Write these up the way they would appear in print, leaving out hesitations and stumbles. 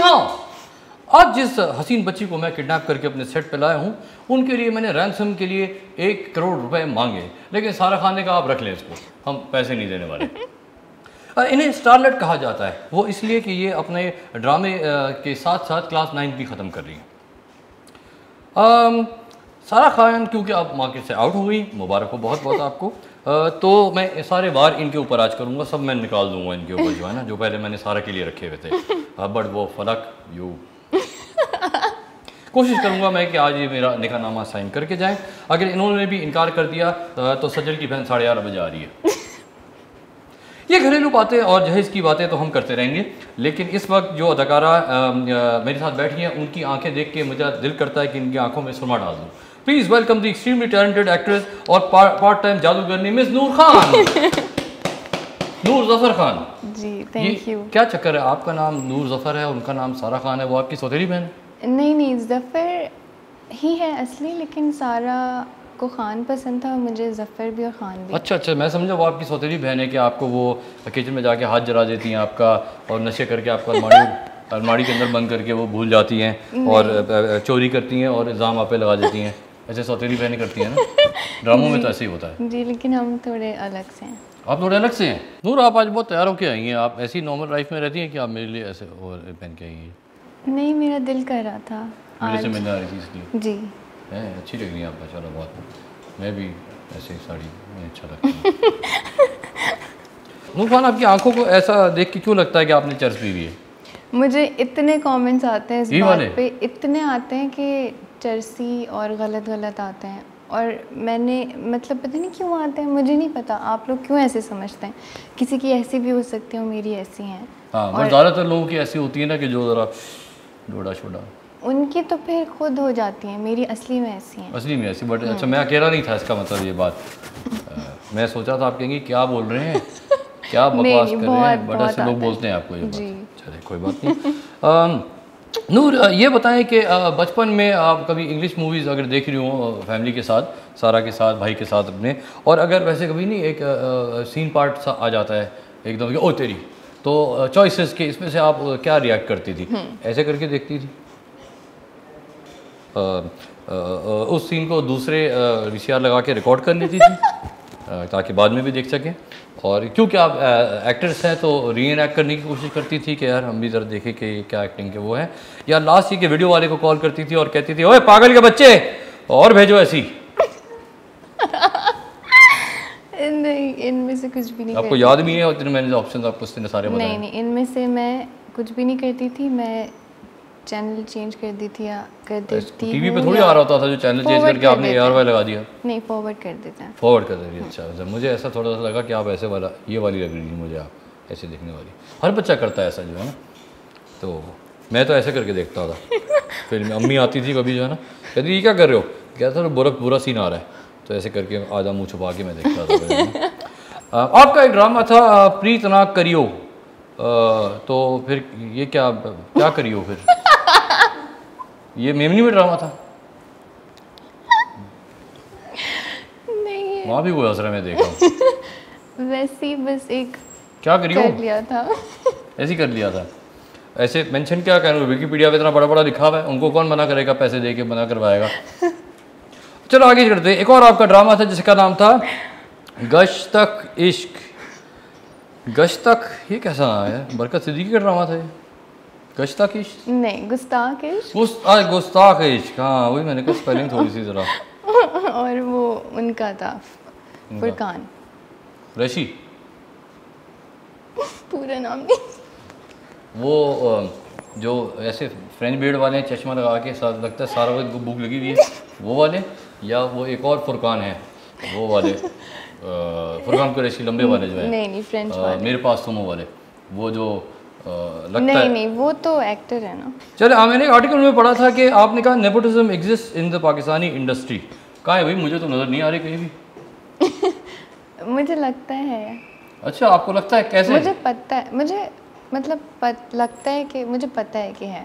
Now आज जिस हसीन बच्ची को मैं किडनैप करके अपने सेट पे लाया हूँ, उनके लिए मैंने रैंसम के लिए 1 करोड़ रुपए मांगे, लेकिन सारा खान ने कहा आप रख लें इसको, हम पैसे नहीं देने वाले। इन्हें स्टारलेट कहा जाता है, वो इसलिए कि ये अपने ड्रामे के साथ साथ क्लास 9 भी ख़त्म कर रही हैं। सारा खान क्योंकि अब मार्केट से आउट हो गई, मुबारक हो बहुत बहुत आपको। तो मैं सारे वार इनके ऊपर आज करूँगा, सब मैं निकाल दूंगा इनके ऊपर जो है ना, जो पहले मैंने सारा के लिए रखे हुए थे। बट वो फलक यू कोशिश करूंगा मैं कि आज ये मेरा निकाहनामा साइन करके जाएं। अगर इन्होंने भी इनकार कर दिया तो सजल की बहन 11:30 बजे आ रही है। ये घरेलू बातें और जहेज़ की बातें तो हम करते रहेंगे, लेकिन इस वक्त जो अदाकारा मेरे साथ बैठी हैं उनकी आंखें देख के मुझे दिल करता है कि इनकी आंखों में सुरमा डाल दूँ। Please welcome the extremely talented actress और पार्ट टाइम जादूगरनी miss Noor Khan. Noor Zafar Khan ji, thank you. क्या चक्कर है, आपका नाम नूर जफर है, उनका नाम सारा खान है, वो आपकी सौतेली बहन है? नहीं, जफ़र ही है असली, लेकिन सारा को खान पसंद था, मुझे जफ़र भी और खान भी। अच्छा, मैं समझा वो आपकी सौतेली बहन है कि आपको वो किचन में जाके हाथ जला देती हैं आपका, और नशे करके आपको अलमारी के अंदर बंद करके वो भूल जाती हैं और चोरी करती हैं और इल्ज़ाम आप पे लगा देती हैं। ऐसे सौतेली बहनें करती हैं ना, ड्रामों में तो ऐसे ही होता है। जी, लेकिन हम थोड़े अलग से हैं। आप थोड़े अलग से हैं। नूर, आप आज बहुत तैयार होकर आई हैं, आप ऐसी नॉर्मल लाइफ में रहती हैं कि आप मेरे लिए ऐसे और पहन के आई हैं? नहीं, मेरा दिल कर रहा था मेरे से मिलने आ रही थी इसलिए। जी है, अच्छी लग रही है आप माशाल्लाह बहुत। मैं भी ऐसे ही साड़ी में अच्छा लगता है। नूर खान, आपकी आंखों को ऐसा देख के क्यों लगता है कि आपने चर्च पी हुई है? मुझे इतने कमेंट्स आते हैं इस बात पे, इतने आते हैं कि चर्सी और गलत आते हैं, और मैंने मतलब पता नहीं क्यों आते हैं, मुझे नहीं पता आप लोग क्यों ऐसे समझते हैं। किसी की ऐसी भी हो सकती है, मेरी ऐसी हैं। हाँ, और ज़्यादातर लोगों की ऐसी होती है ना कि जो ज़रा डोडा शोडा, उनकी तो फिर खुद हो जाती हैं, मेरी असली में ऐसी हैं। असली में ऐसी। बट अच्छा, मैं अकेला नहीं था इसका मतलब ये बात। मैं सोचा था आप कहेंगे क्या बोल रहे हैं, क्या बकवास कर रहे हैं, बट ऐसे लोग बोलते हैं आपको ये बात। चलिए कोई बात नहीं। नूर, ये बताएं कि बचपन में आप कभी इंग्लिश मूवीज़ अगर देख रही हो फैमिली के साथ, सारा के साथ, भाई के साथ अपने, और अगर वैसे कभी नहीं एक सीन पार्ट सा आ जाता है एकदम ओ तेरी, तो चॉइसेस के इसमें से आप क्या रिएक्ट करती थी? ऐसे करके देखती थी? उस सीन को दूसरे वीसीआर लगा के रिकॉर्ड कर लेती थी ताकि बाद में भी देख सकें, और क्योंकि आप एक्टर्स हैं तो री एक्ट करने की कोशिश करती थी कि यार हम भी ज़रा देखें कि क्या एक्टिंग के वो है, या लास्ट ही के वीडियो वाले को कॉल करती थी और कहती थी ओए पागल के बच्चे और भेजो ऐसी? नहीं, इनमें से कुछ भी नहीं। आपको याद नहीं है और मैंने ऑप्शन आपको सारे बताए? नहीं, इनमें से मैं कुछ भी नहीं करती थी। मैं चैनल चेंज कर दी थी या कर देती। टीवी पे थोड़ी आ रहा होता था जो चैनल चेंज करके आपने ARY लगा दिया? नहीं, फॉरवर्ड कर देते हैं। फॉरवर्ड कर देती। अच्छा, मुझे ऐसा थोड़ा सा लगा कि आप ऐसे वाला, ये वाली लग रही थी मुझे, आप ऐसे देखने वाली। हर बच्चा करता है ऐसा जो है ना, तो मैं तो ऐसे करके देखता था। फिर अम्मी आती थी कभी जो है ना, कहती ये क्या कर रहे हो, कहता था बुरा सीन आ रहा है, तो ऐसे करके आधा मुँह छुपा के मैं देखता था। आपका एक ड्रामा था प्रीत ना करियो, तो फिर ये क्या करियो फिर? ये मेमनी में ड्रामा था? नहीं, वहाँ भी कोई असर है, मैं देख रहा हूँ। वैसे ही बस एक क्या करियो कर लिया था। ऐसे कर लिया था। ऐसे मेंशन क्या करूँ, विकिपीडिया पे इतना बड़ा बड़ा लिखा हुआ है, उनको कौन मना करेगा, पैसे दे के मना करवाएगा। चलो आगे चलते हैं। एक और आपका ड्रामा था जिसका नाम था गश्तक इश्क। गश्तक, ये कैसा नाम है? बरकत सिद्दीकी का ड्रामा था ये? गश्तक इश्क नहीं, गुस्ताख इश्क। गुस्ताख इश्क, हाँ वही मैंने कहा, स्पेलिंग थोड़ी सी ज़रा। और वो उनका था फुरकान रशी, पूरा नाम नहीं। वो जो ऐसे फ्रेंच बियर्ड वाले चश्मा लगा के साथ लगता है सारा वक्त भूख लगी हुई है, वो वाले, या वो एक और फुरकान है वो वाले, फुरकान कुरैशी लंबे वाले जो है? नहीं, फ्रेंच वाले। मेरे पास तुम वाले, वो जो लगता नहीं, है। नहीं, वो तो एक्टर है ना। चले, मैंने एक आर्टिकल में पढ़ा था कि आपने कहा nepotism exist in the Pakistani industry. कहाँ है भाई, मुझे तो नज़र नहीं आ रही कहीं भी। मुझे लगता है। अच्छा, आपको लगता है? कैसे? मुझे पता है, मुझे मतलब लगता है कि मुझे पता है कि है।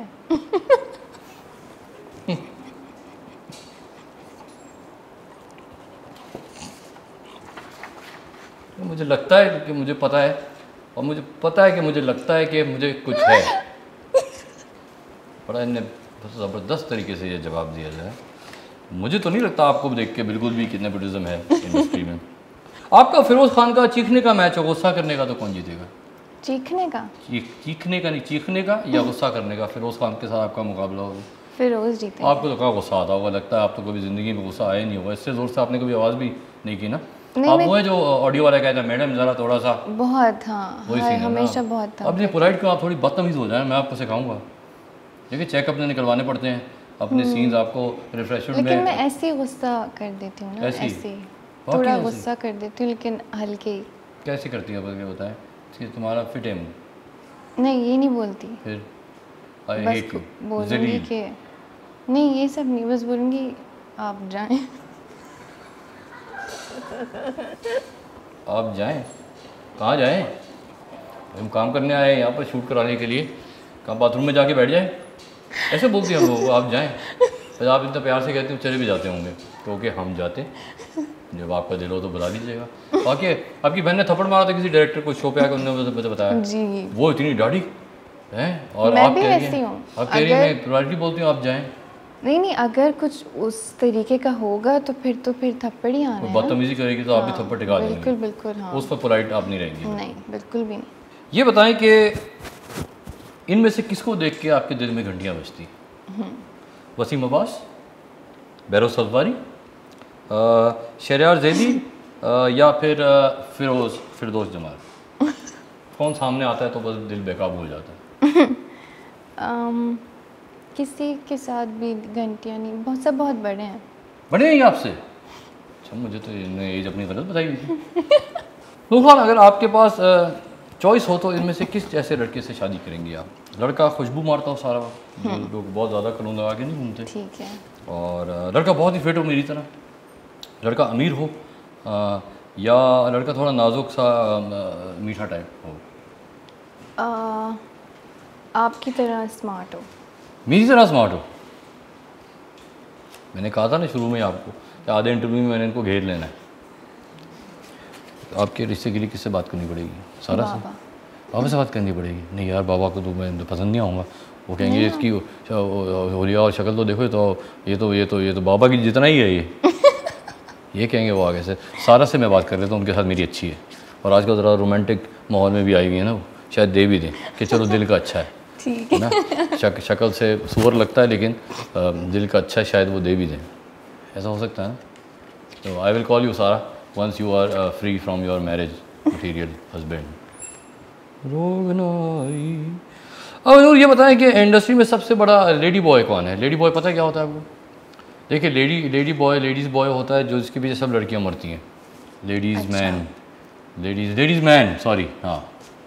मुझे लगता है कि मुझे पता है, और मुझे पता है कि मुझे लगता है कि मुझे कुछ है। बड़ा इन्हें ज़बरदस्त तरीके से ये जवाब दिया जाए। मुझे तो नहीं लगता आपको देख के बिल्कुल भी कि नेपोटिज्म है इंडस्ट्री में। आपका फिरोज खान का चीखने का मैच हो, गुस्सा करने का तो कौन जीतेगा? चीखने का? चीखने का नहीं, चीखने का या गुस्सा करने का? फिरोज खान के साथ आपका मुकाबला होगा, फिरोज जीतेगा। आपको तो क्या गुस्सा आता होगा, लगता है आप तो कभी ज़िंदगी में गुस्सा आया नहीं होगा। इससे ज़ोर से आपने कभी आवाज़ भी नहीं की ना। आप वो है जो ऑडियो वाला कहता है मैडम ज़रा थोड़ा सा बहुत, हाँ वही सीन हमेशा बहुत था। अब ये पोलाइट क्यों, आप थोड़ी बदतमीज़ हो जाए, मैं आपको सिखाऊंगा। देखिए चेकअप निकलवाने पड़ते हैं अपने सीन्स आपको रिफ्रेशमेंट में। लेकिन मैं ऐसे ही गुस्सा कर देती हूँ ना, ऐसे थोड़ा गुस्सा कर देती हूँ लेकिन हल्के। कैसे करती है बताएं कि तुम्हारा फिट है? नहीं ये नहीं बोलती, फिर बस बोलूँगी कि नहीं ये सब नहीं, बस बोलूँगी आप जाएं। आप जाएं? कहाँ जाएं? हम काम करने आए हैं यहाँ पर शूट कराने के लिए, कहाँ बाथरूम में जाके बैठ जाएं? ऐसे बोलती हैं वो, आप जाएं। तो आप इतना प्यार से कहते हैं चले भी जाते होंगे तो ओके हम जाते, जब आपका दिल हो तो बुला लीजिएगा। बाकी आपकी बहन ने थप्पड़ मारा था किसी डायरेक्टर को शो पे आकर, उन्होंने बताया जी वो इतनी डाढ़ी है और आप कह रही हैं मैं प्रायोरिटी बोलती हूँ आप जाएं। नहीं अगर कुछ उस तरीके का होगा तो फिर थप्पड़ ही आना है। बदतमीजी करेगी तो आप भी थप्पड़ टिका देंगे। बिल्कुल बिल्कुल हाँ, उस पर पोलाइट आप नहीं रहेंगी। नहीं बिल्कुल भी नहीं। ये बताएं कि इनमें से किसको देख के आपके दिल में घंटियाँ बजती? वसीम अब्बास, बैरोज सल्वारी, शहरयार ज़ैदी या फिर फिरदौस जमाल? कौन सामने आता है तो बस दिल बेकाबू हो जाता है? किसी के साथ भी घंटियाँ नहीं, बहुत बड़े हैं। बड़े हैं ये आपसे? अच्छा मुझे तो इन्हें एज अपनी गलत बताई हुई थी। नूर, अगर आपके पास चॉइस हो तो इनमें से किस ऐसे लड़के से शादी करेंगी आप? लड़का खुशबू मारता हो सारा वक्त, लोग बहुत ज़्यादा कलून लगा के नहीं घूमते, ठीक है, और लड़का बहुत ही फिट हो मेरी तरह, लड़का अमीर हो, या लड़का थोड़ा नाजुक सा मीठा टाइप हो? आपकी तरह स्मार्ट हो। मेरी तरह स्मार्ट हो? मैंने कहा था ना शुरू में आपको कि आधे इंटरव्यू में मैंने इनको घेर लेना है। तो आपके रिश्ते के लिए किससे बात करनी पड़ेगी? सारा से? बाबा से बात करनी पड़ेगी? नहीं यार बाबा को तो मैं पसंद नहीं आऊँगा, वो कहेंगे इसकी होलिया और शक्ल तो देखो, तो ये तो बाबा की जितना ही है ये। ये कहेंगे वो आगे से। सारा से मैं बात कर रहा था, उनके साथ मेरी अच्छी है और आजकल ज़रा रोमांटिक माहौल में भी आई हुई है ना, वो शायद दे भी दें कि चलो दिल का अच्छा है, ठीक है ना। शक्ल से सुअर लगता है लेकिन दिल का अच्छा है, शायद वो दे भी दें, ऐसा हो सकता है ना। तो I will call you Sara once you are free from your marriage material husband. अब नूर ये बताएं कि इंडस्ट्री में सबसे बड़ा लेडी बॉय कौन है? लेडी बॉय पता है क्या होता है आपको? देखिए लेडीज़ बॉय होता है जो जिसके पीछे सब लड़कियां मरती हैं। लेडीज़ मैन सॉरी, हाँ।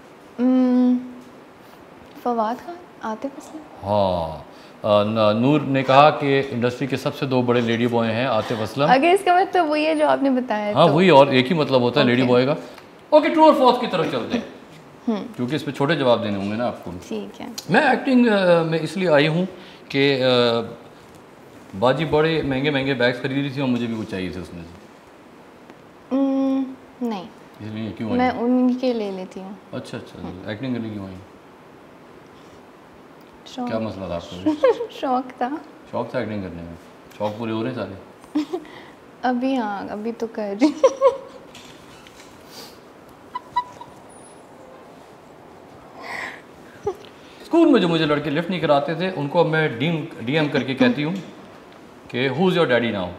फवाद खान, आतिफ असलम। हाँ, नूर ने कहा कि इंडस्ट्री के सबसे दो बड़े लेडी बॉय हैं आतिफ असलम। अगर इसका मतलब वही है जो आपने बताया। हाँ तो वही, और एक ही मतलब होता है लेडी बॉय का। ओके, ट्रू और फॉल्स की तरफ चलते हैं क्योंकि इस पर छोटे जवाब देने होंगे ना आपको। ठीक है। मैं एक्टिंग में इसलिए आई हूँ कि बाजी बड़े महंगे बैग्स खरीदी थी और मुझे भी कुछ चाहिए थे उसमें से। नहीं, इसलिए क्यों? मैं उनके ले लेती हूँ। अच्छा, एक्टिंग करने क्यों आई? क्या मसला था आपको? शौक था एक्टिंग करने में। शौक पूरे हो रहे हैं सारे? अभी हाँ, अभी तो कर रही हूँ। स्कूल में जो मुझे लड़के लिफ्ट नहीं कराते थे उनको अब मैं डीएम करके कहती हूँ कि who is your daddy now.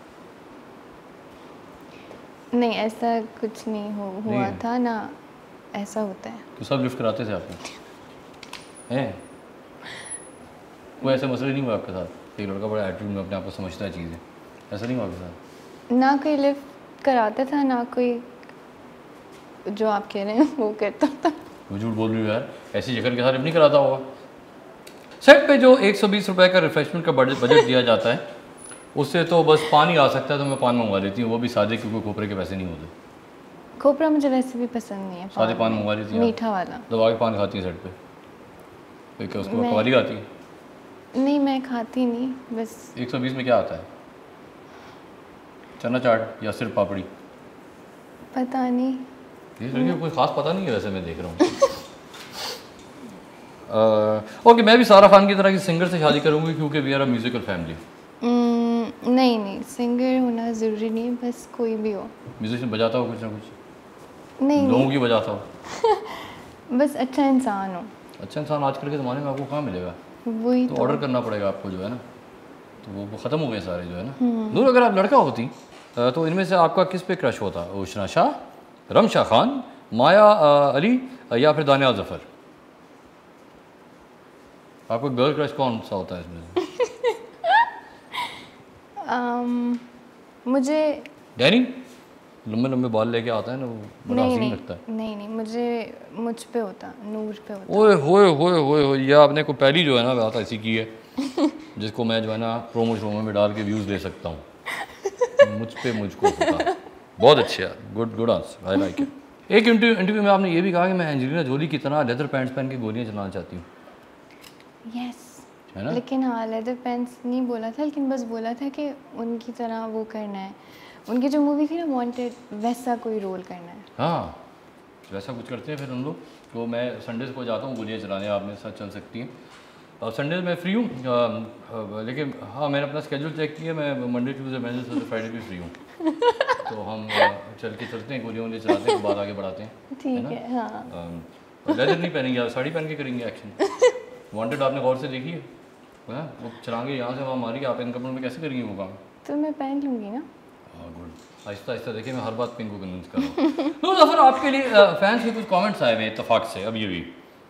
नहीं ऐसा कुछ नहीं हुआ था ना, ऐसा होता है। तो सब लिफ्ट कराते थे आपको हैं? कोई ऐसे मसले नहीं हुआ आपके साथ? एक लड़का बड़ा एटीट्यूड में अपने आप को समझता है चीज़ें, ऐसा नहीं हुआ आपके साथ? ना कोई लिफ्ट कराता था ना कोई जो आप कह रहे हैं वो करता था। वो झूठ बोल रही हो यार, ऐसी जगह के साथ लिफ्ट नहीं कराता होगा। सेट पे जो 120 रुपए का रिफ्रेशमेंट का बजट दिया जाता है उससे तो बस पानी आ सकता है, तो मैं पान मंगवा लेती हूँ, वो भी सादे, क्योंकि खोपरे के पैसे नहीं होते। खोपरा मुझे वैसे भी पसंद नहीं है। सादे पान मंगवा लेती है, मीठा वाला। दबा के पान खाती है सेट पे? क्या उसको कवाली आती है? नहीं मैं खाती नहीं, बस। 120 में क्या आता है? चना चाट या सिर्फ पापड़ी? पता नहीं, ये कोई खास पता नहीं है वैसे, मैं देख रहा हूँ। ओके, मैं भी सारा खान की तरह की सिंगर से शादी करूँगी क्योंकि we are a musical family. नहीं नहीं, सिंगर होना ज़रूरी नहीं है, बस कोई भी हो। म्यूजिशियन बजाता हो कुछ ना कुछ? नहीं, लोगों की बजाता हो? बस अच्छा इंसान हो। अच्छा इंसान आजकल के ज़माने में आपको कहाँ मिलेगा? वही तो ऑर्डर करना पड़ेगा आपको, जो है ना, तो वो ख़त्म हो गए सारे, जो है ना। नूर, अगर आप लड़का होती तो इनमें से आपका किस पे क्रश होता? उशना शाह, रमशा खान, माया अली या फिर दानियाल जफ़र? आपका गर्ल क्रश कौन सा होता है इसमें? मुझे डैनी लंबे लंबे बाल लेके आता है ना, वो बड़ा हसीन लगता है। नहीं नहीं, मुझे मुझ पे होता, नूर पे होता। ओए होए होए होए होए, ये आपने को पहली जो है ना बात ऐसी की है जिसको मैं जो है ना प्रोमो श्रोमो में डाल के व्यूज़ ले सकता हूँ। मुझ पे मुझको होता। बहुत अच्छे यार, good good answer, I like it. एक इंटरव्यू में आपने ये भी कहा कि मैं एंजेलिना जोली की तरह लेदर पैंट्स पहन के गोलियाँ चलाना चाहती हूँ। यस, है ना? लेकिन हाँ, लेदर पैंट्स नहीं बोला था, लेकिन बस बोला था कि उनकी तरह वो करना है। उनकी जो मूवी थी ना वांटेड, वैसा कोई रोल करना है। हाँ, वैसा कुछ करते हैं फिर हम लोग। तो मैं संडेज़ को जाता हूँ गोलियाँ चलाने, आप मेरे साथ चल सकती हैं। संडे में फ्री हूँ, लेकिन हाँ मैंने अपना स्केड्यूल चेक किया, मैं मंडे ट्यूसडे वेडनेसडे फ्राइडे भी फ्री हूँ। तो हम चल के चलते हैं, गोलियाँ वोलियाँ चलाते हैं, बाद आगे बढ़ाते हैं। ठीक है, हाँ। लेदर नहीं पहनेंगे, आप साड़ी पहन के करेंगे एक्शन। वांटेड आपने गौर से देखी है? वो चलाएंगे यहाँ से वहाँ मारिए, आप इन कपड़ों में कैसे करेंगे वो काम? तो मैं पहन लूँगी ना। हाँ गुड, आहिस्ता आहिस्ता देखिए, मैं हर बात पे इनको कन्विंस कर रहा हूँ। तो जफर, आपके लिए फैंस के कुछ कमेंट्स आए हुए इत्तेफाक से, अब ये भी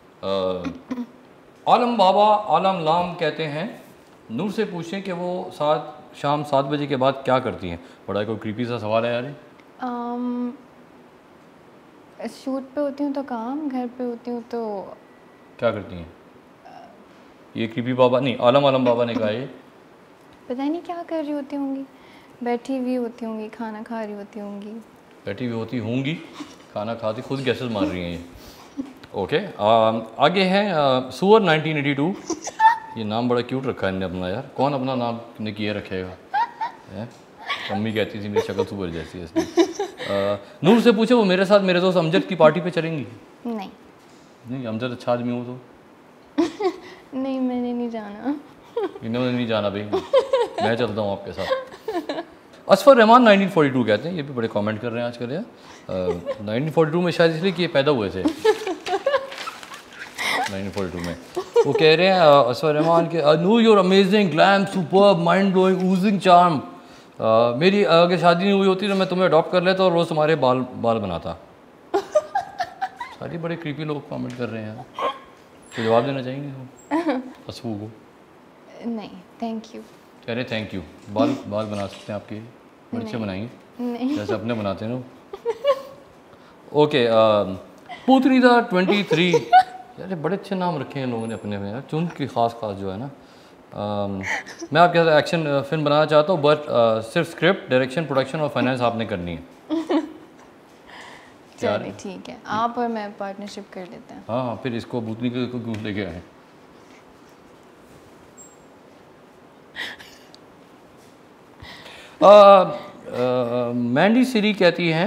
आलम बाबा आलम लाम कहते हैं नूर से पूछें कि वो शाम 7 बजे के बाद क्या करती हैं। बड़ा कोई क्रीपी सा सवाल है यार। शूट पे होती हूँ तो काम, घर पे होती हूँ तो क्या करती हैं? ये क्रीपी बाबा नहीं, आलम बाबा ने कहा ये। पता नहीं क्या कर रही होती होंगी, बैठी हुई होती होंगी, खाना खा रही होती होंगी। बैठी हुई होती होंगी, खाना खाती, खुद गैसेस मार रही हैं ये। ओके, आगे है सुअर 1982। ये नाम बड़ा क्यूट रखा है इनने अपना यार, कौन अपना नाम ने किए रखेगा? मम्मी कहती थी मेरी शक्ल सुअर जैसी है इसलिए। नूर से पूछे वो मेरे साथ मेरे दोस्त अमजद की पार्टी पे चलेंगी? नहीं, अमजद अच्छा आदमी हो तो। नहीं, मैंने नहीं जाना। इन्होंने नहीं जाना भाई, मैं चलता हूँ आपके साथ। असफर रहमान 1942 कहते हैं, ये भी बड़े कमेंट कर रहे हैं आजकल यार। 1942 में शायद इसलिए कि ये पैदा हुए थे 1942 में। वो कह रहे हैं असफर रहमान के Noor your amazing glam superb mind blowing oozing charm. मेरी अगर शादी नहीं हुई होती तो मैं तुम्हें अडॉप्ट कर लेता और रोज़ तुम्हारे बाल बनाता। सारे बड़े क्रीपी लोग कमेंट कर रहे हैं यार, तो जवाब देना चाहेंगे असफू को? नहीं, थैंक यू। कह रहे थैंक यू। बाल बना सकते हैं आपके, बड़े अच्छे बनाएंगे जैसे अपने बनाते हैं ना। ओके, पुतरीदा 23। यार बड़े अच्छे नाम रखे हैं लोगों ने अपने में यार, चुन की खास जो है ना। मैं आपके साथ एक्शन फिल्म बनाना चाहता हूँ, बट सिर्फ स्क्रिप्ट, डायरेक्शन, प्रोडक्शन और फाइनेंस आपने करनी है। चलिए ठीक है, आप और मैं पार्टनरशिप कर लेते हैं। हाँ, फिर इसको भूतनी को क्यों लेके आए? मैंडी सीरी कहती हैं,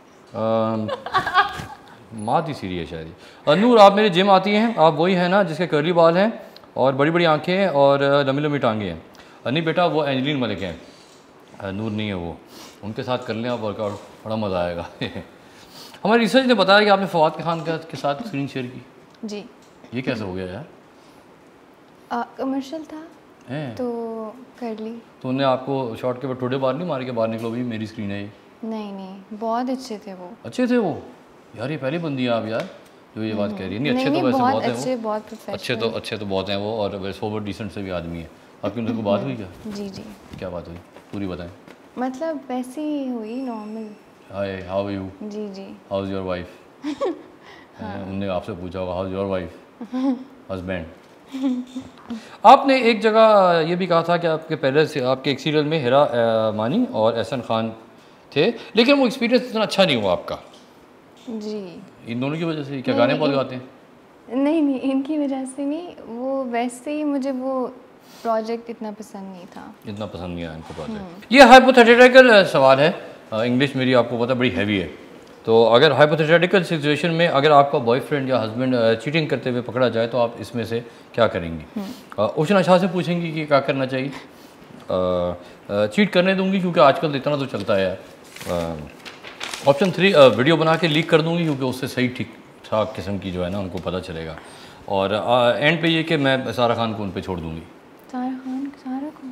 मादी सीरी है शायद। नूर आप मेरे जिम आती हैं, आप वही हैं ना जिसके कर्ली बाल हैं और बड़ी बड़ी आंखें हैं और लंबी लंबी टांगें हैं? नहीं बेटा, वो एंजलिन मलिक हैं, नूर नहीं है वो। उनके साथ कर लें आप वर्कआउट, बड़ा मज़ा आएगा। हमारी रिसर्च ने बताया कि आपने फवाद खान के साथ स्क्रीन शेयर की। जी। ये कैसे हो गया यार? कमर्शियल था तो कर ली। तो उन्होंने आपको शॉट के बाद थोड़े बार नहीं मारे के बाहर निकलो भी मेरी स्क्रीन है ये? नहीं, बहुत अच्छे थे वो। अच्छे थे वो? यार ये पहली बंदी है आप यार जो ये बात कह रही है। नहीं, अच्छे तो वैसे बहुत हैं वो, अच्छे तो बहुत हैं वो, और वैसे सोबर डिसेंट से भी आदमी है। आपकी उनसे कोई बात हुई क्या? जी। क्या बात हुई, पूरी बताएं। मतलब वैसे ही हुई, normal. Hi, how are you? जी। How is your wife? उन्होंने आपसे पूछा होगा how is your wife, husband. आपने एक जगह ये भी कहा था कि आपके पहले से आपके एक सीरियल में हिरा मानी और एहसन खान थे, लेकिन वो एक्सपीरियंस इतना अच्छा नहीं हुआ आपका। जी। इन दोनों की वजह से? क्या गाने बहुत गाते हैं? नहीं, इनकी वजह से नहीं, वो वैसे ही मुझे वो प्रोजेक्ट इतना पसंद नहीं था। इतना पसंद नहीं आया इनको प्रोजेक्ट। ये हाइपोथेटिकल सवाल है, इंग्लिश मेरी आपको पता बड़ी हैवी है। तो अगर हाइपोथेटिकल सिचुएशन में अगर आपका बॉयफ्रेंड या हस्बैंड चीटिंग करते हुए पकड़ा जाए तो आप इसमें से क्या करेंगी? ओशन अच्छा से पूछेंगी कि क्या करना चाहिए? चीट करने दूंगी क्योंकि आजकल इतना तो चलता है यार। ऑप्शन 3, वीडियो बना के लीक कर दूंगी क्योंकि उससे सही ठीक ठाक किस्म की जो है ना उनको पता चलेगा। और एंड पे ये कि मैं सारा खान को उन पे छोड़ दूंगी। सारा को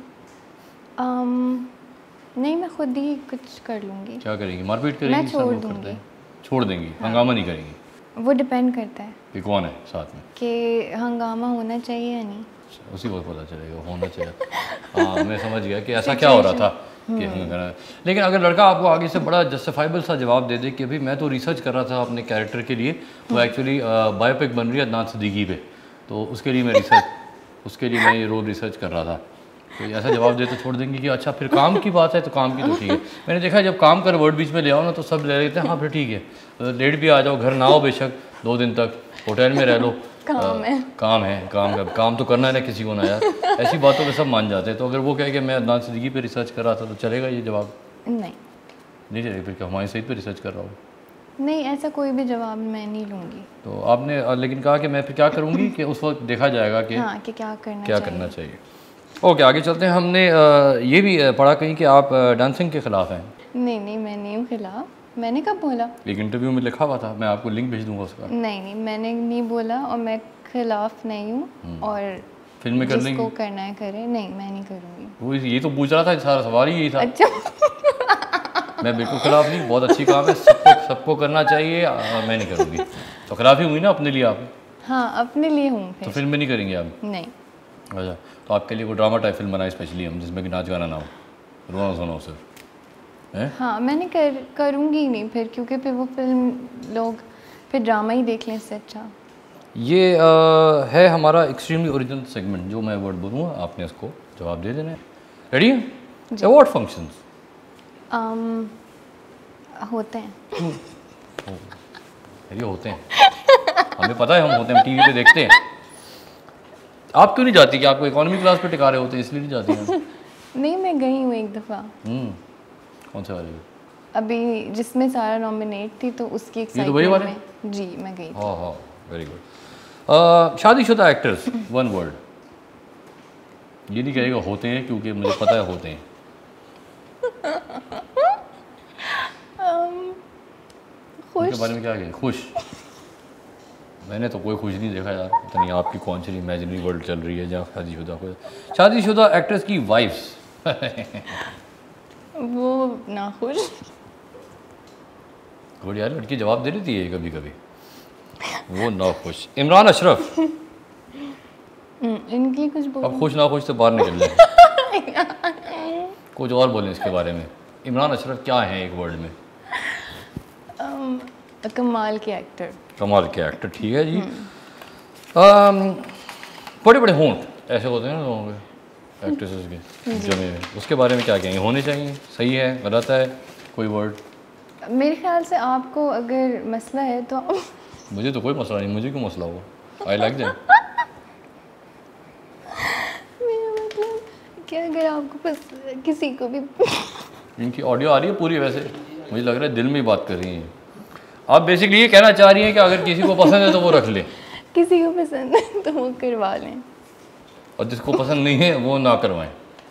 नहीं, मैं खुद ही कुछ कर लूँगी। क्या करेंगी? मारपीट करेंगी? मैं छोड़ दूँगी। छोड़ देंगी? हाँ। हंगामा नहीं करेंगी? वो डिपेंड करता है कि कौन है साथ में, कि हंगामा होना चाहिए या नहीं। उसी को पता चलेगा, होना चाहिए। हाँ मैं समझ गया कि ऐसा क्या हो रहा था कि लेकिन अगर लड़का आपको आगे से बड़ा जस्टिफाइबल सा जवाब दे दे कि भाई मैं तो रिसर्च कर रहा था अपने कैरेक्टर के लिए, वो एक्चुअली बायोपिक बन रही है अदनान सिद्दीकी पे, तो उसके लिए मैं ये रोल रिसर्च कर रहा था, तो ऐसा जवाब दे तो छोड़ देंगे कि अच्छा फिर काम की बात है तो काम की तो ठीक है। मैंने देखा जब काम कर वर्ड बीच में ले आओ ना तो सब ले लेते हैं हाँ फिर ठीक है, लेट भी आ जाओ, घर ना आओ बेशक 2 दिन तक, होटल में रह लो, काम तो करना है ना किसी को ना यार। ऐसी बातों पे सब मान जाते हैं। तो अगर वो कहे कि मैं अदनान सिद्दीकी पे रिसर्च कर रहा था तो चलेगा ये जवाब? नहीं चलेगा। फिर हमारे सईद पे रिसर्च कर रहा हूँ? नहीं, ऐसा कोई भी जवाब मैं नहीं लूँगी। तो आपने लेकिन कहा कि मैं फिर क्या करूँगी कि उस वक्त देखा जाएगा कि हाँ, कि क्या करना चाहिए। ओके आगे चलते हैं। हमने ये भी पढ़ा कहीं कि आप डांसिंग के ख़िलाफ़ हैं। नहीं मैं नहीं हूँ खिलाफ। मैंने कब बोला? एक इंटरव्यू में लिखा हुआ था, मैं आपको लिंक भेज दूंगा उसका। नहीं मैंने नहीं बोला और मैं खिलाफ नहीं हूँ। और फिल्म में कर लेंगे, जिसको करना है करे। नहीं मैं नहीं करूँगी। वो ये तो पूछ रहा था, सारा सवाल ही यही था। अच्छा मैं बिल्कुल खिलाफ नहीं, बहुत अच्छी काम है, सबको करना चाहिए, मैं नहीं करूँगी। तो खिलाफ ही हुई ना अपने लिए आप? हाँ अपने लिए हूँ। तो फिल्म में नहीं करेंगे आप? नहीं। अच्छा, तो आपके लिए कोई ड्रामा टाइप फिल्म बनाए स्पेशली हम, जिसमें कि नाच गाना ना हो, रोना धोना हो सिर्फ? हाँ मैंने करूँगी नहीं फिर, क्योंकि फिर वो फिल्म लोग फिर ड्रामा ही देख लें इससे अच्छा। ये है हमारा एक्सट्रीमली ओरिजिनल सेगमेंट, जो मैं वर्ड बोलूँगा आपने उसको जवाब दे देना है। रेडी है? अवार्ड फंक्शंस होते हैं। ये होते हैं, हमें पता है हम होते हैं, टीवी पे देखते हैं। आप क्यों नहीं जाती? कि आपको इकोनॉमी क्लास पे टिका रहे होते हैं इसलिए नहीं जाती हैं? नहीं मैं गई हूँ एक दफ़ा। कौन से वाले? अभी जिसमें सारा नॉमिनेट थी तो उसकी एक्साइटमेंट में जी मैं गई थी। हाँ वेरी गुड। शादीशुदा एक्टर्स, वन वर्ड। ये नहीं कहेगा होते हैं क्योंकि मुझे पता है होते हैं। खुश। उनके बारे में क्या कहें? खुश? मैंने तो कोई खुश नहीं देखा यार, पता नहीं आपकी कौन सी इमेजिनरी वर्ल्ड चल रही है जहाँ शादीशुदा एक्ट्रेस की वाइफ्स। वो ना खुश। गुड यार, लड़की जवाब दे देती है कभी कभी। वो ना खुश। इमरान अशरफ। इनकी कुछ बोल। अब खुश ना खुश तो बाहर निकल जाए। कुछ और बोलें इसके बारे में। इमरान अशरफ क्या हैं एक वर्ड में? कमाल के एक्टर। कमाल के एक्टर, ठीक है जी। बड़े बड़े होंठ ऐसे होते हैं ना लोगों के, एक्ट्रेसेस के जमे हुए, उसके बारे में क्या कहेंगे? होने चाहिए? सही है, गलत है, कोई वर्ड? मेरे ख्याल से आपको अगर मसला है तो मुझे तो कोई मसला नहीं, मुझे क्यों मसला हुआ? I like that. मेरा मतलब क्या, अगर आपको किसी को भी इनकी ऑडियो आ रही है पूरी, वैसे मुझे लग रहा है दिल में ही बात कर रही हैं आप। बेसिकली ये कहना चाह रही हैं कि अगर किसी को पसंद है तो वो रख ले, किसी को पसंद है तो वो करवा लें, और जिसको पसंद नहीं है वो ना करवाएं।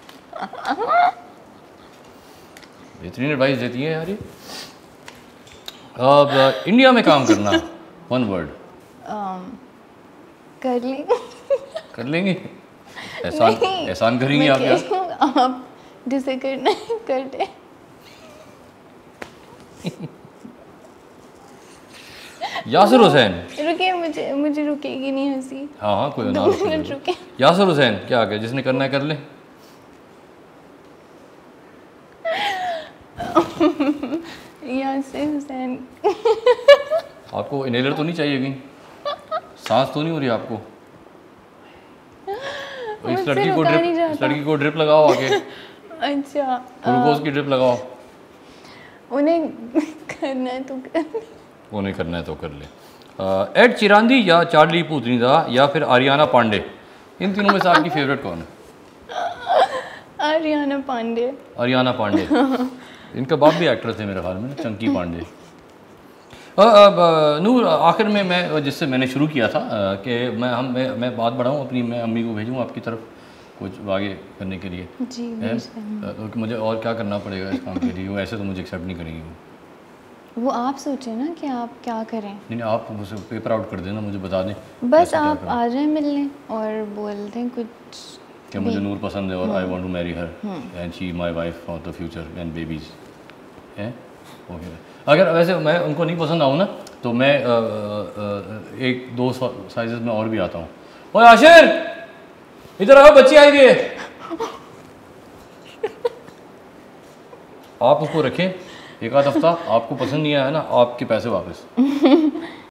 बेहतरीन एडवाइस देती है यार ये। अब इंडिया में काम करना, वन वर्ड। कर लेंगे? एहसान करेंगी आप यार? आप जिसे करना है कर दे। यासिर हुसैन। रुकिए, मुझे रुकेगी नहीं हंसी। हाँ कोई ना, 2 मिनट रुके। यासिर हुसैन क्या क्या, जिसने करना है कर ले। यासिर हुसैन। आपको इनहेलर तो नहीं चाहिए कहीं? सांस तो नहीं हो रही आपको? इस लड़की को ड्रिप लगाओ आगे। अच्छा, ग्लूकोज की ड्रिप लगाओ। उन्हें करना है तो कर, उन्हें करना है तो कर ले। एड चिरांदी या चार्ली पूतनीदा या फिर आरियाना पांडे, इन तीनों में से आपकी फेवरेट कौन है? आरियाना पांडे। आरियाना पांडे। इनका बाप भी एक्टर थे मेरे ख्याल में, चंकी पांडे। नूर, आखिर में मैं जिससे मैंने शुरू किया था कि मैं बात बढ़ाऊँ अपनी, मैं अम्मी को भेजूँ आपकी तरफ कुछ आगे करने के लिए जी है, तो मुझे और क्या करना पड़ेगा इस काम के लिए? वो ऐसे तो मुझे एक्सेप्ट नहीं करेंगी वो आप सोचें ना कि आप क्या करें। नहीं, आप मुझे पेपर आउट कर देना, मुझे बता दें बस आप आ जाएं मिलने और बोल दें कुछ कि मुझे नूर पसंद है और I want to marry her and she my wife for the future and babies हैं। ओके, अगर वैसे मैं उनको नहीं पसंद आऊँ ना तो मैं एक दो साइजेस में और भी आता हूँ। ओए आशिर, इधर आओ, बच्ची आई हुई है। आप उसको रखें एक आध हफ्ता, आपको पसंद नहीं आया ना, आपके पैसे वापस।